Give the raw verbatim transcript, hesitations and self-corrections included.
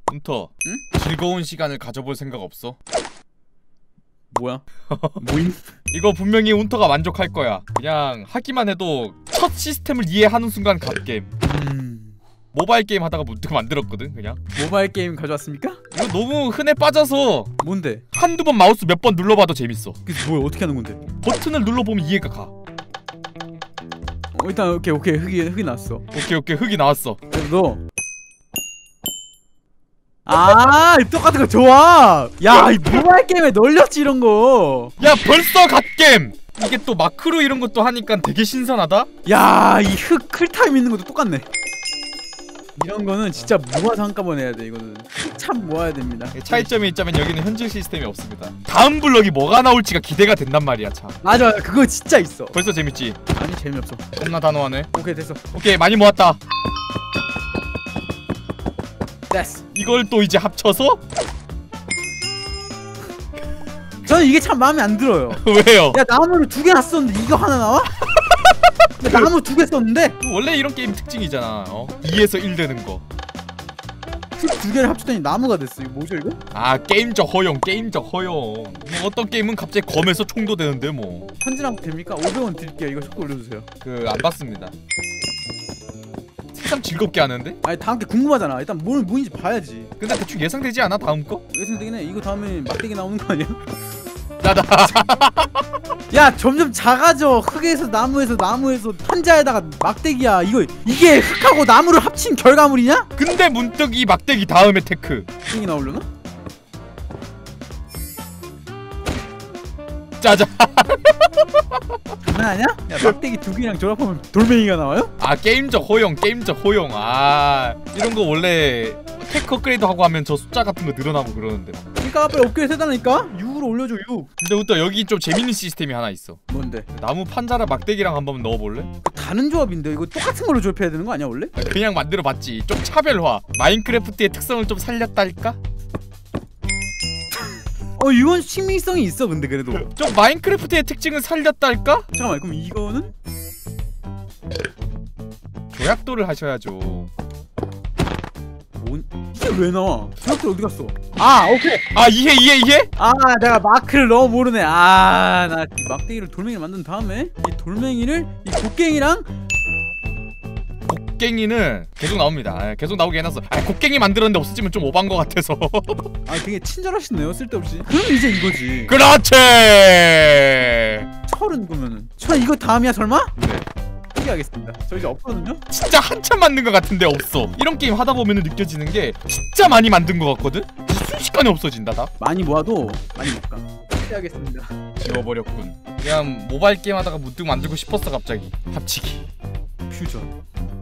운터, 응? 즐거운 시간을 가져볼 생각 없어? 뭐야? 뭐임? 이거 분명히 운터가 만족할 거야. 그냥 하기만 해도 첫 시스템을 이해하는 순간 갓게임. 음... 모바일 게임 하다가 문득 만들었거든. 그냥 모바일 게임 가져왔습니까? 이거 너무 흔해 빠져서 뭔데? 한두 번 마우스 몇 번 눌러봐도 재밌어. 그게 뭐야? 어떻게 하는 건데? 버튼을 눌러보면 이해가 가. 어, 일단 오케이 오케이 흙이 흙이 났어. 오케이 오케이 흙이 나왔어. 너. 아 똑같은 거 좋아. 야 이 모바일 게임에 널렸지 이런 거. 야 벌써 갓게임! 이게 또 마크로 이런 것도 하니까 되게 신선하다? 야 이 흙 클타임 있는 것도 똑같네. 이런 거는 진짜 모아서 한꺼번에 해야 돼. 이거는 참 모아야 됩니다. 차이점이 있자면 여기는 현질 시스템이 없습니다. 다음 블럭이 뭐가 나올지가 기대가 된단 말이야. 참 맞아 맞아 그거 진짜 있어. 벌써 재밌지? 아니 재미없어. 겁나 단호하네. 오케이 됐어. 오케이 많이 모았다. 됐어. 이걸 또 이제 합쳐서? 저는 이게 참 마음에 안 들어요. 왜요? 야 나무를 두 개나 썼는데 이거 하나 나와? 야, 나무 두 개 썼는데? 원래 이런 게임 특징이잖아. 어? 이에서 일 되는 거. 두 개를 합쳤더니 나무가 됐어. 이거 뭐죠 이거? 아 게임적 허용 게임적 허용. 뭐 어떤 게임은 갑자기 검에서 총도 되는데 뭐. 현질하면 됩니까? 오백 원 드릴게요. 이거 속 올려주세요. 그 안 받습니다. 새삼 즐겁게 하는데? 아니 다음 게 궁금하잖아. 일단 뭘 뭐인지 봐야지. 근데 대충 예상되지 않아 다음 거? 예상되긴 해. 이거 다음에 막대기 나오는 거 아니야? 나다. 야 점점 작아져. 흙에서 나무에서 나무에서 판자에다가 막대기야. 이거 이게 흙하고 나무를 합친 결과물이냐? 근데 문득 이 막대기 다음에 테크. 흙이 나오려나? 짜자. 장난 아니야? 야 막대기 두 개랑 조합하면 돌멩이가 나와요? 아 게임적 허용 게임적 허용. 아 이런 거 원래 테크 업그레이드 하고 하면 저 숫자 같은 거 늘어나고 그러는데. 그러니까 빨리 업그레이드 해달라니까? 육으로 올려줘 육. 근데 또 여기 좀 재밌는 시스템이 하나 있어. 뭔데? 나무 판자랑 막대기랑 한번 넣어볼래? 다른 조합인데 이거 똑같은 걸로 조합해야 되는 거 아니야 원래? 그냥 만들어봤지. 좀 차별화. 마인크래프트의 특성을 좀 살렸달까? 어 이건 심미성이 있어 근데 그래도. 좀 마인크래프트의 특징을 살렸달까? 잠깐만 그럼 이거는? 조약도를 하셔야죠. 뭔? 이게 왜 나와? 조약돌 어디 갔어? 아 오케이. 아 이해 이해 이해? 아 내가 마크를 너무 모르네. 아나 이 막대기를 돌멩이를 만든 다음에 이 돌멩이를 이 곡괭이랑 곡괭이는 계속 나옵니다. 아, 계속 나오게 해놨어. 아 곡괭이 만들었는데 없어지면 좀 오반 것 같아서. 아 되게 친절하시네요 쓸데없이. 그럼 이제 이거지. 그렇지. 철은 그러면은 철 이거 다음이야 설마? 네. 포기하겠습니다. 저 이제 없거든요? 진짜 한참 만든 것 같은데 없어. 이런 게임 하다 보면 느껴지는 게 진짜 많이 만든 것 같거든? 순식간에 없어진다 다. 많이 모아도 많이 못 가. 포기하겠습니다. 지워버렸군. 그냥 모바일 게임 하다가 문득 만들고 싶었어 갑자기. 합치기. 퓨전.